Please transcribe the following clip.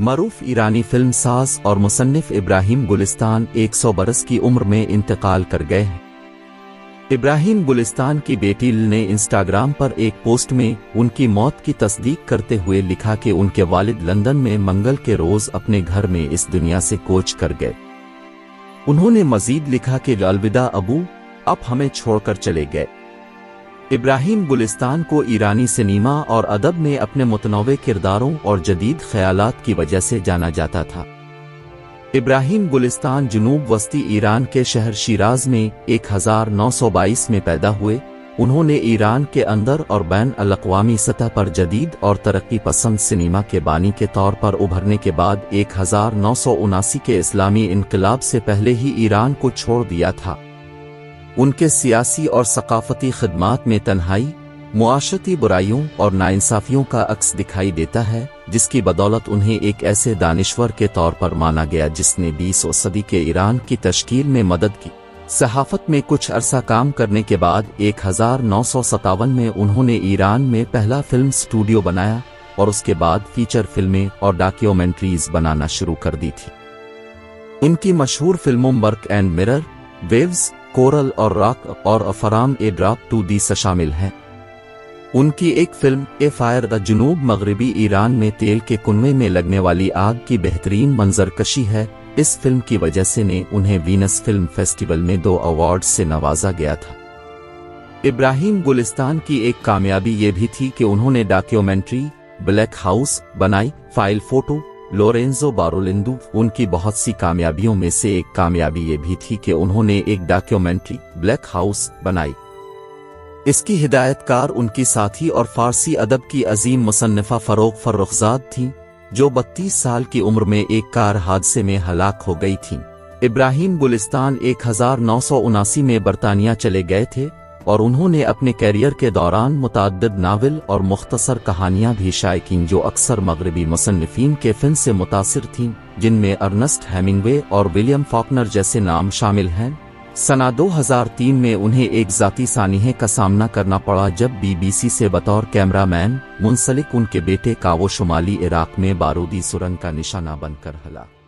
मरूफ ईरानी film साज और मुसन्निफ इब्राहिम गुलिस्तान 100 बरस की उम्र में इंतकाल कर गए हैं। इब्राहिम गुलिस्तान की बेटी ने इंस्टाग्राम पर एक पोस्ट में उनकी मौत की तस्दीक करते हुए लिखा कि उनके वालिद लंदन में मंगल के रोज अपने घर में इस दुनिया से कोच कर गए। उन्होंने मजीद लिखा कि अलविदा अबू, अब हमें छोड़कर चले गए। इब्राहिम गुलिस्तान को ईरानी सिनेमा और अदब में अपने मुतनव्वे किरदारों और जदीद ख्यालात की वजह से जाना जाता था। इब्राहिम गुलिस्तान जुनूब वस्ती ईरान के शहर शिराज में 1922 में पैदा हुए। उन्होंने ईरान के अंदर और बैन अल-अक़वामी सतह पर जदीद और तरक्की पसंद सिनेमा के बानी के तौर पर उभरने के बाद 1979 के इस्लामी इनकलाब से पहले ही ईरान को छोड़ दिया था। उनके सियासी और सकाफती खिदमात में तन्हाई, मुआशरती बुराइयों और नाइंसाफियों का अक्स दिखाई देता है, जिसकी बदौलत उन्हें एक ऐसे दानिश्वर के तौर पर माना गया जिसने 20वीं सदी के ईरान की तश्कील में मदद की। सहाफत में कुछ अरसा काम करने के बाद 1957 में उन्होंने ईरान में पहला फिल्म स्टूडियो बनाया और उसके बाद फीचर फिल्में और डॉक्यूमेंट्रीज बनाना शुरू कर दी थी। उनकी मशहूर फिल्मों murk and mirror, waves, coral और रॉक और from a drop to the शामिल हैं। उनकी एक फिल्म ए फायर द जुनूब मगरबी ईरान में तेल के कुनवे में लगने वाली आग की बेहतरीन मंजरकशी है। इस फिल्म की वजह से ने उन्हें वीनस फिल्म फेस्टिवल में 2 अवार्ड से नवाजा गया था। इब्राहिम गुलिस्तान की एक कामयाबी ये भी थी कि उन्होंने डॉक्यूमेंट्री ब्लैक हाउस बनाई। फाइल फोटो लोरेंजो बारोलिंदू। उनकी बहुत सी कामयाबियों में से एक कामयाबी ये भी थी कि उन्होंने एक डॉक्यूमेंट्री ब्लैक हाउस बनाई। इसकी हिदायतकार उनकी साथी और फारसी अदब की अजीम मुसन्निफा फरोग फर्रुखजाद थीं, जो 32 साल की उम्र में एक कार हादसे में हलाक हो गई थीं। इब्राहिम गुलिस्तान 1979 में बरतानिया चले गए थे और उन्होंने अपने कैरियर के दौरान मुतअद्दिद नावल और मुख्तसर कहानियां भी शाये कीं, जो अक्सर मगरबी मुसन्निफीन के फ़न से मुतासिर थीं, जिनमें अर्नेस्ट हेमिंगवे और विलियम फॉकनर जैसे नाम शामिल हैं। सना 2003 में उन्हें एक ज़ाती सानिहे का सामना करना पड़ा जब BBC से बतौर कैमरामैन मुंसलिक उनके बेटे का वो शुमाली इराक में बारूदी सुरंग का निशाना बनकर हला।